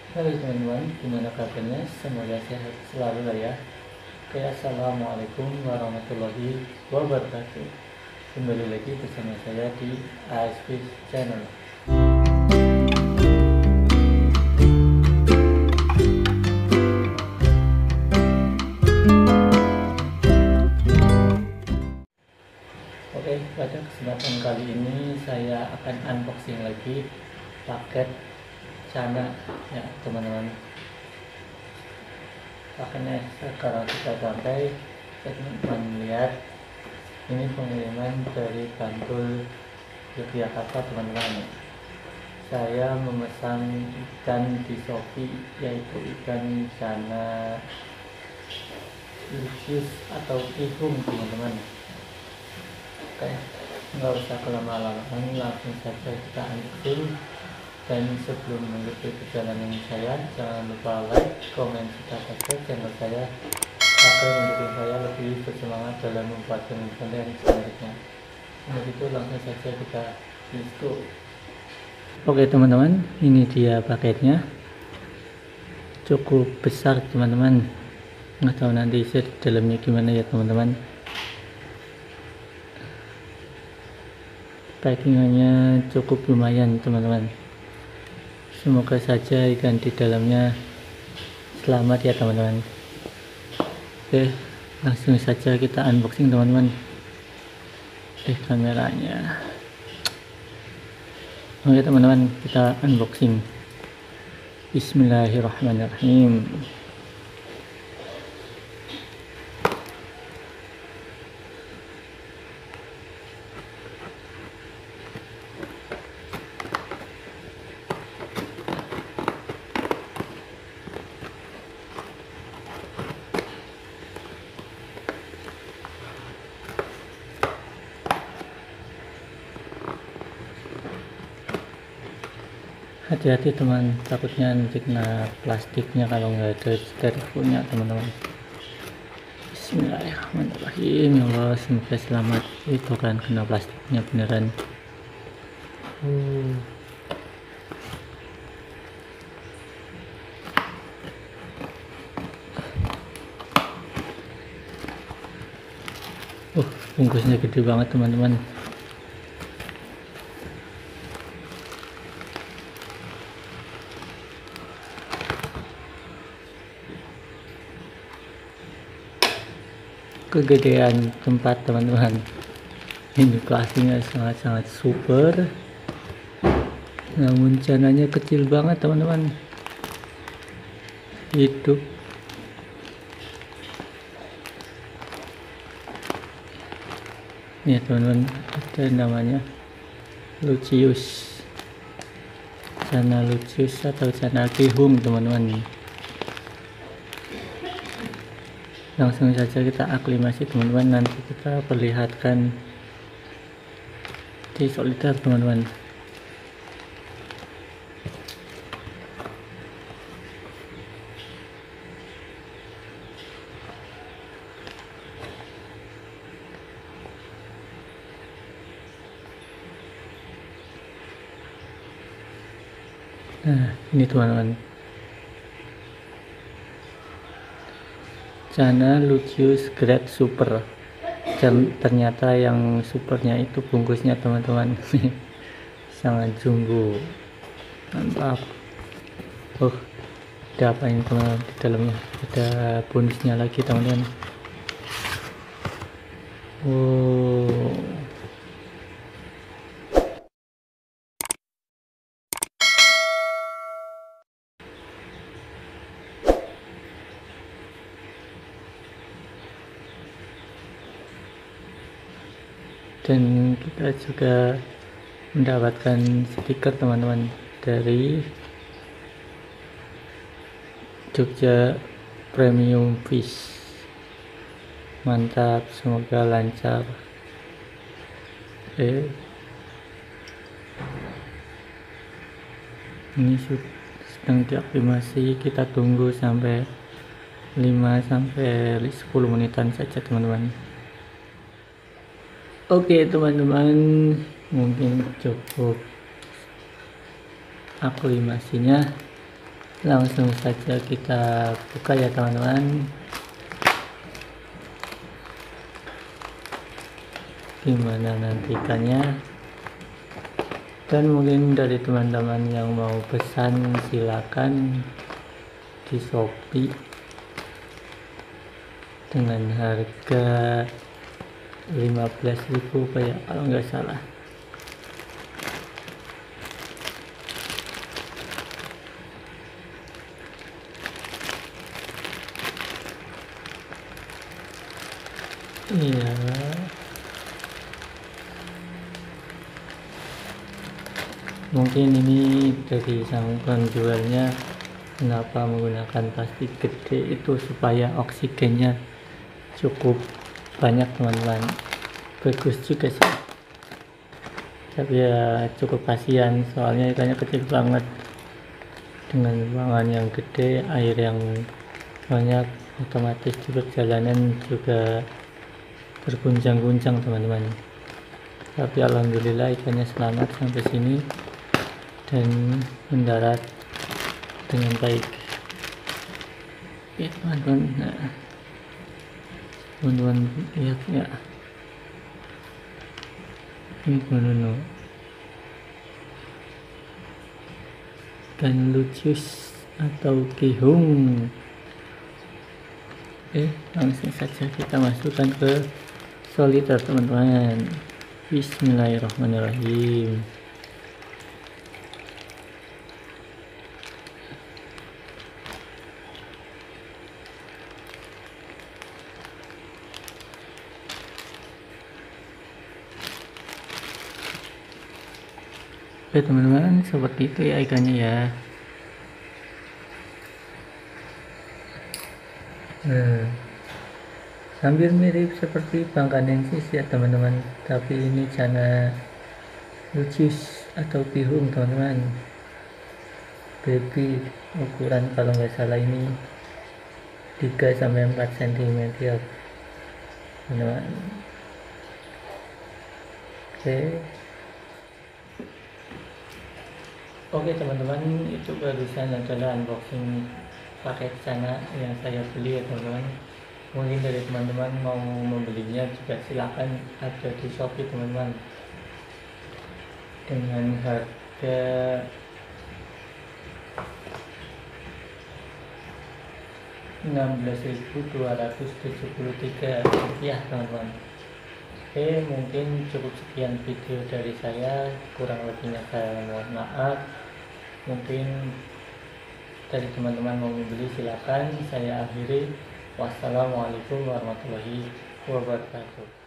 Halo teman-teman, gimana kabarnya? Semoga sehat selalu lah ya. Oke, assalamualaikum warahmatullahi wabarakatuh. Kembali lagi bersama saya di ASP Channel. Oke, pada kesempatan kali ini saya akan unboxing lagi paket Cana ya teman-teman. Makanya sekarang kita sampai teman-teman lihat ini pengiriman dari Bantul Yogyakarta teman-teman. Saya memesan ikan di Shopee, yaitu ikan Cana lucius atau ihung teman-teman. Oke, nggak usah kelama-lamaan, langsung saja kita unboxing. Dan sebelum menutup perjalanan saya, jangan lupa like, komen, serta subscribe channel saya agar mendukung saya lebih bersemangat dalam membuat konten selanjutnya. Untuk itu langsung saja kita let's go. Oke teman-teman, ini dia paketnya, cukup besar teman-teman. Nggak tahu nanti isi dalamnya gimana ya teman-teman. Packingannya cukup lumayan teman-teman. Semoga saja ikan di dalamnya selamat ya teman-teman. Oke, langsung saja kita unboxing teman-teman. Kameranya. Oke teman-teman, kita unboxing. Bismillahirrahmanirrahim. Hati-hati teman, takutnya nanti kena plastiknya kalau nggak ada styrofoamnya teman-teman. Bismillahirrahmanirrahim. Ya Allah, semoga selamat. Itu kan kena plastiknya beneran. Bungkusnya gede banget teman-teman. Kegedean tempat teman-teman, ini plastiknya sangat-sangat super, namun cananya kecil banget teman-teman. Hidup ya teman-teman, ada namanya lucius, Cana lucius atau Cana ihung teman-teman. Langsung saja kita aklimasi teman-teman, nanti kita perlihatkan di soliter teman-teman. Nah ini teman-teman, Cana lucius grade super. Dan ternyata yang supernya itu bungkusnya teman-teman. Sangat jumbo, mantap. Ada apa ini teman-teman di dalamnya? Ada bonusnya lagi teman-teman. Dan kita juga mendapatkan stiker teman-teman dari Jogja Premium Fish. Mantap, semoga lancar. Ini sedang diaktifasi, kita tunggu sampai 5-10 menitan saja teman-teman. Oke teman-teman, mungkin cukup aklimasinya. Langsung saja kita buka ya teman-teman. Gimana nanti ikannya. Dan mungkin dari teman-teman yang mau pesan silakan di Shopee dengan harga 15.000 kayak kalau nggak salah. Iya, mungkin ini dari sang penjualnya kenapa menggunakan plastik gede itu supaya oksigennya cukup banyak teman-teman. Bagus juga sih, tapi ya cukup kasihan soalnya ikannya kecil banget. Dengan ruangan yang gede, air yang banyak, otomatis di perjalanan juga berguncang-guncang teman-teman. Tapi alhamdulillah ikannya selamat sampai sini dan mendarat dengan baik. Oke teman-teman, nah, teman-teman lihat ya, ini teman-teman ikan lucius atau kihung. Langsung saja kita masukkan ke soliter teman-teman. Bismillahirrahmanirrahim. Oke teman-teman, seperti itu ya ikannya ya. Hampir mirip seperti bangkanensis ya teman-teman, tapi ini Channa lucius atau bihung teman-teman. Baby ukuran kalau nggak salah ini 3-4 cm teman-teman. Oke teman-teman, itu barusan adalah unboxing paket Channa yang saya beli ya teman-teman. Mungkin dari teman-teman mau membelinya juga silakan, ada di Shopee teman-teman dengan harga Rp16.273 teman-teman. Oke, mungkin cukup sekian video dari saya, kurang lebihnya saya mohon maaf. Mungkin dari teman-teman mau membeli silakan, saya akhiri. Wassalamualaikum warahmatullahi wabarakatuh.